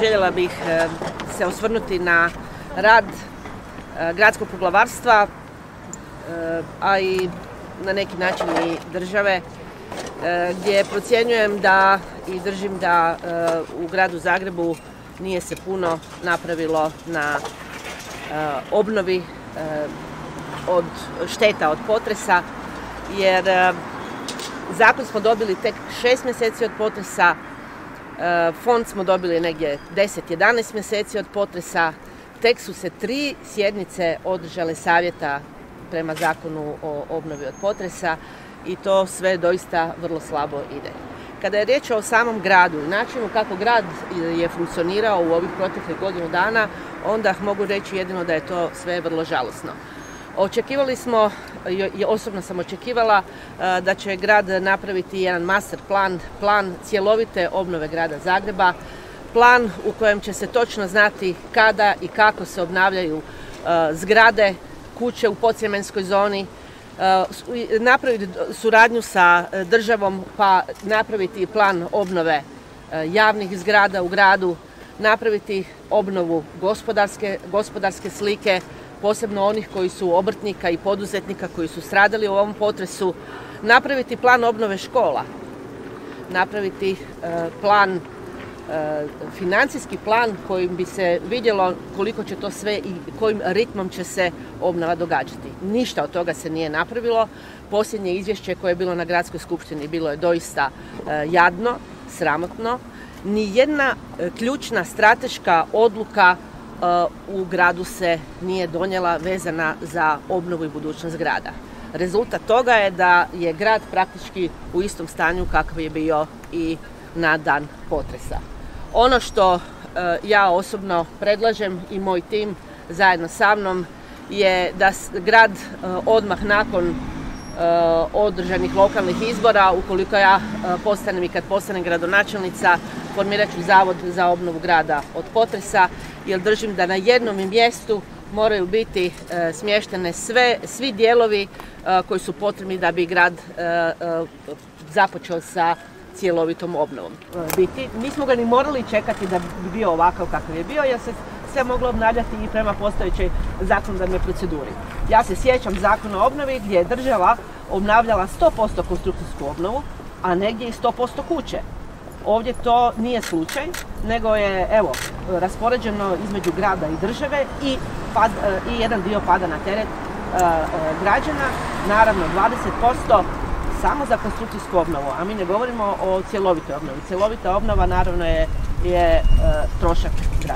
željela bih se osvrnuti na rad gradskog poglavarstva, a i na neki način i države, gdje procjenjujem da i držim da u gradu Zagrebu nije se puno napravilo na obnovi od šteta od potresa, jer zakon smo dobili tek 6 mjeseci od potresa, fond smo dobili negdje 10-11 mjeseci od potresa, tek su se 3 sjednice održale savjeta prema zakonu o obnovi od potresa i to sve doista vrlo slabo ide. Kada je riječ o samom gradu i načinu kako grad je funkcionirao u ovih proteklih godinu dana, onda mogu reći jedino da je to sve vrlo žalosno. Očekivali smo, i osobno sam očekivala, da će grad napraviti jedan master plan cjelovite obnove grada Zagreba, plan u kojem će se točno znati kada i kako se obnavljaju zgrade, kuće u podsjemenskoj zoni, napraviti suradnju sa državom pa napraviti plan obnove javnih zgrada u gradu, napraviti obnovu gospodarske slike, posebno onih koji su obrtnika i poduzetnika koji su stradali u ovom potresu, napraviti plan obnove škola, napraviti financijski plan kojim bi se vidjelo koliko će to sve i kojim ritmom će se obnova događati. Ništa od toga se nije napravilo. Posljednje izvješće koje je bilo na gradskoj skupštini bilo je doista jadno, sramotno. Nijedna ključna strateška odluka u gradu se nije donijela vezana za obnovu i budućnost grada. Rezultat toga je da je grad praktički u istom stanju kakav je bio i na dan potresa. Ono što ja osobno predlažem i moj tim zajedno sa mnom je da grad odmah nakon održanih lokalnih izbora, ukoliko ja postanem i kad postanem gradonačelnica, formirat ću Zavod za obnovu grada od potresa, jer držim da na jednom mjestu moraju biti smještene svi dijelovi koji su potrebni da bi grad započeo sa cjelovitom obnovom. Nismo ga ni morali čekati da bi bio ovakav kakav je bio, jer se sve moglo obnavljati i prema postojećoj zakonodavnoj proceduri. Ja se sjećam Zakona o obnovi gdje je država obnavljala 100% konstrukcijsku obnovu, a negdje i 100% kuće. Ovdje to nije slučaj, nego je raspoređeno između grada i države i jedan dio pada na teret građana, naravno 20% samo za konstrukcijsku obnovu, a mi ne govorimo o cjelovitoj obnovi. Cjelovita obnova naravno je trošak grada.